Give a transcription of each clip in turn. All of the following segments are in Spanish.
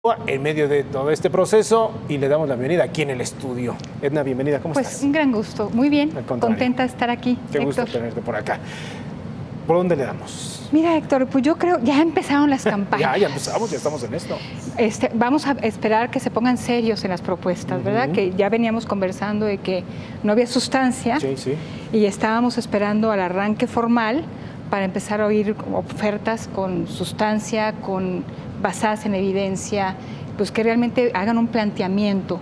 en medio de todo este proceso y le damos la bienvenida aquí en el estudio. Edna, bienvenida, ¿cómo estás? Pues un gran gusto, muy bien, contenta de estar aquí. Qué gusto tenerte por acá. ¿Por dónde le damos? Mira, Héctor, pues yo creo, ya empezaron las campañas. ya empezamos, ya estamos en esto. Vamos a esperar que se pongan serios en las propuestas, ¿verdad? Que ya veníamos conversando de que no había sustancia. Sí. Y estábamos esperando al arranque formal para empezar a oír ofertas con sustancia, basadas en evidencia, pues que realmente hagan un planteamiento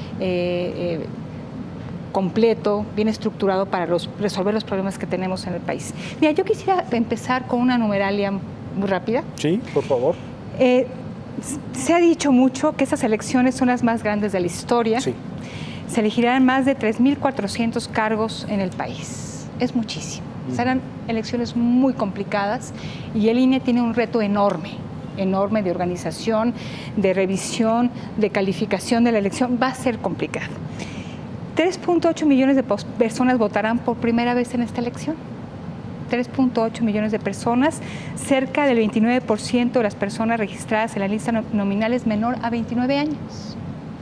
completo, bien estructurado para resolver los problemas que tenemos en el país. Mira, yo quisiera empezar con una numeralia muy rápida. Sí, por favor. Se ha dicho mucho que estas elecciones son las más grandes de la historia. Sí. Se elegirán más de 3.400 cargos en el país. Es muchísimo. Serán elecciones muy complicadas y el INE tiene un reto enorme de organización, de revisión, de calificación de la elección. Va a ser complicado. 3.8 millones de personas votarán por primera vez en esta elección. 3.8 millones de personas, cerca del 29% de las personas registradas en la lista nominal es menor a 29 años.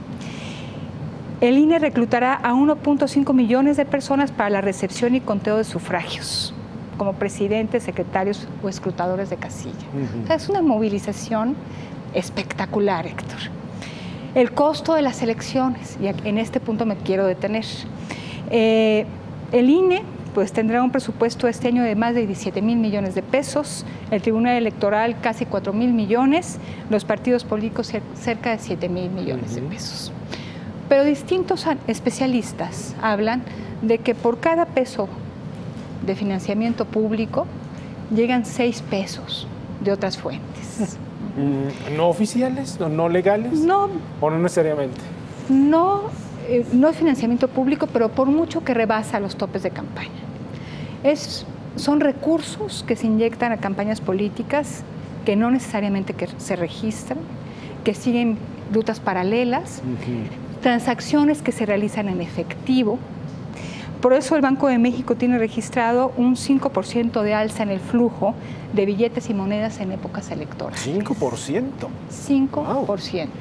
El INE reclutará a 1.5 millones de personas para la recepción y conteo de sufragios, como presidentes, secretarios o escrutadores de casilla. O sea, es una movilización espectacular, Héctor. El costo de las elecciones, y en este punto me quiero detener. El INE pues, tendrá un presupuesto este año de más de 17,000 millones de pesos, el Tribunal Electoral casi 4,000 millones, los partidos políticos cerca de 7,000 millones de pesos. Pero distintos especialistas hablan de que por cada peso de financiamiento público llegan 6 pesos de otras fuentes. ¿No oficiales? ¿No legales? No. ¿O no necesariamente? No es financiamiento público, pero por mucho que rebasa los topes de campaña. Son recursos que se inyectan a campañas políticas que no necesariamente se registran, que siguen rutas paralelas, transacciones que se realizan en efectivo. Por eso el Banco de México tiene registrado un 5% de alza en el flujo de billetes y monedas en épocas electorales. ¿5%? 5%. Wow.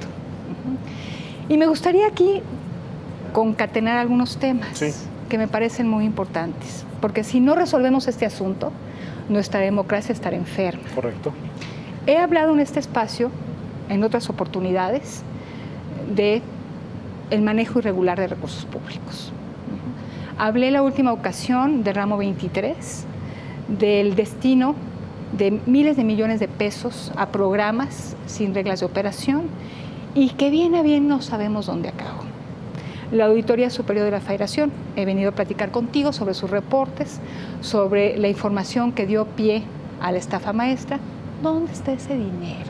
Y me gustaría aquí concatenar algunos temas que me parecen muy importantes, porque si no resolvemos este asunto, nuestra democracia estará enferma. Correcto. He hablado en este espacio, en otras oportunidades, de el manejo irregular de recursos públicos. Hablé la última ocasión del ramo 23, del destino de miles de millones de pesos a programas sin reglas de operación y que bien a bien no sabemos dónde acabó. La Auditoría Superior de la Federación, he venido a platicar contigo sobre sus reportes, sobre la información que dio pie a la estafa maestra. ¿Dónde está ese dinero?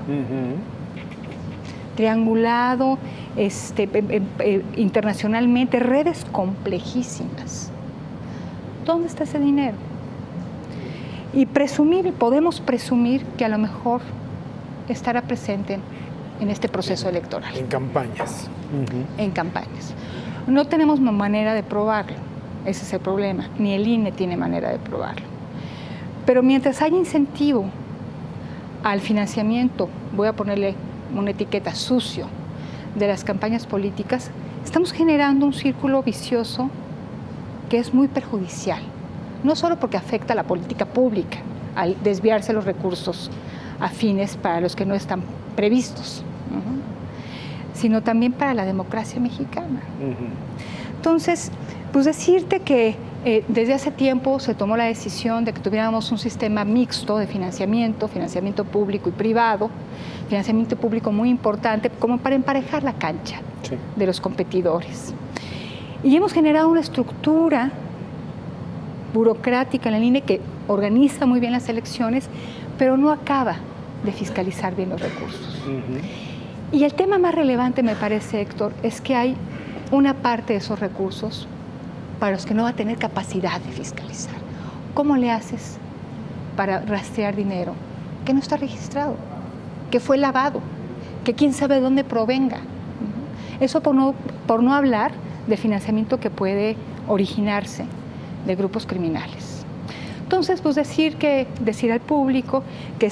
Triangulado internacionalmente, redes complejísimas. ¿Dónde está ese dinero? Y podemos presumir que a lo mejor estará presente en este proceso electoral. En campañas. En campañas. No tenemos manera de probarlo, ese es el problema, ni el INE tiene manera de probarlo. Pero mientras haya incentivo al financiamiento, voy a ponerle una etiqueta sucio, de las campañas políticas, estamos generando un círculo vicioso que es muy perjudicial, no solo porque afecta a la política pública, al desviarse los recursos afines para los que no están previstos, sino también para la democracia mexicana. Entonces, pues decirte que desde hace tiempo se tomó la decisión de que tuviéramos un sistema mixto de financiamiento público y privado, financiamiento público muy importante, como para emparejar la cancha de los competidores. Y hemos generado una estructura burocrática en la INE que organiza muy bien las elecciones, pero no acaba de fiscalizar bien los recursos. Y el tema más relevante, me parece, Héctor, es que hay una parte de esos recursos para los que no va a tener capacidad de fiscalizar. ¿Cómo le haces para rastrear dinero que no está registrado, que fue lavado, que quién sabe dónde provenga? Eso por no hablar de financiamiento que puede originarse de grupos criminales. Entonces, pues decir al público que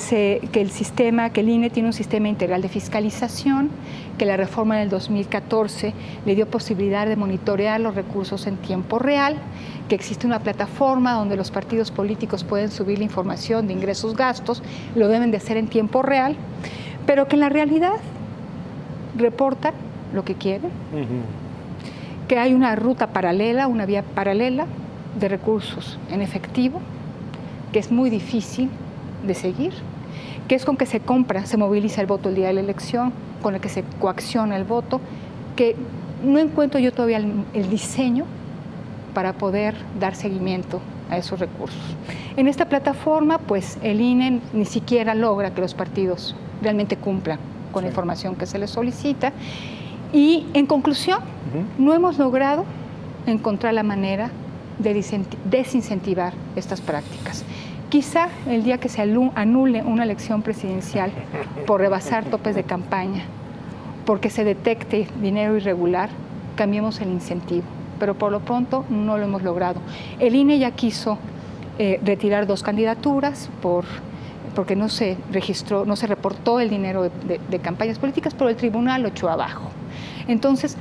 el INE tiene un sistema integral de fiscalización, que la reforma del 2014 le dio posibilidad de monitorear los recursos en tiempo real, que existe una plataforma donde los partidos políticos pueden subir la información de ingresos, gastos, lo deben de hacer en tiempo real, pero que en la realidad reportan lo que quieren, que hay una ruta paralela, una vía paralela de recursos en efectivo, que es muy difícil de seguir, que es con que se compra, se moviliza el voto el día de la elección, con el que se coacciona el voto, que no encuentro yo todavía el diseño para poder dar seguimiento a esos recursos. En esta plataforma, pues el INE ni siquiera logra que los partidos realmente cumplan con la información que se les solicita. Y en conclusión, no hemos logrado encontrar la manera de desincentivar estas prácticas. Quizá el día que se anule una elección presidencial por rebasar topes de campaña, porque se detecte dinero irregular, cambiemos el incentivo. Pero por lo pronto no lo hemos logrado. El INE ya quiso retirar 2 candidaturas porque no se registró, no se reportó el dinero de campañas políticas, pero el tribunal lo echó abajo. Entonces,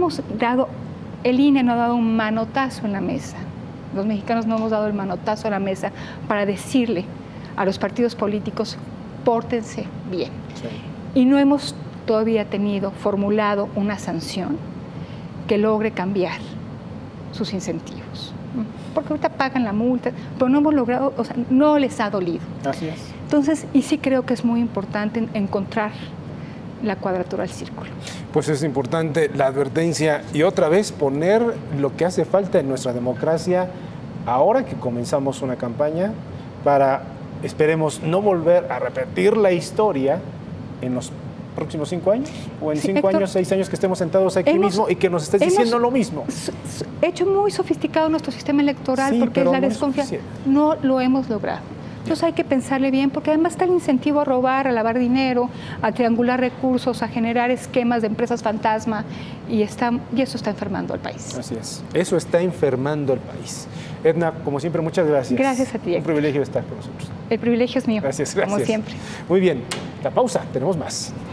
el INE no ha dado un manotazo en la mesa. Los mexicanos no hemos dado el manotazo a la mesa para decirle a los partidos políticos, pórtense bien. Sí. Y no hemos todavía formulado una sanción que logre cambiar sus incentivos. Porque ahorita pagan la multa, pero no hemos logrado, o sea, no les ha dolido. Así es. Entonces, y sí creo que es muy importante encontrar la cuadratura del círculo. Pues es importante la advertencia y otra vez poner lo que hace falta en nuestra democracia ahora que comenzamos una campaña para, esperemos, no volver a repetir la historia en los próximos 5 años o en 5 años, 6 años que estemos sentados aquí mismo y que nos estés diciendo lo mismo. Hecho muy sofisticado nuestro sistema electoral, sí, porque es la desconfianza. No lo hemos logrado. Entonces hay que pensarle bien, porque además está el incentivo a robar, a lavar dinero, a triangular recursos, a generar esquemas de empresas fantasma, y eso está enfermando al país. Así es, eso está enfermando al país. Edna, como siempre, muchas gracias. Gracias a ti. Un privilegio estar con nosotros. El privilegio es mío. Gracias. Como siempre. Muy bien, la pausa, tenemos más.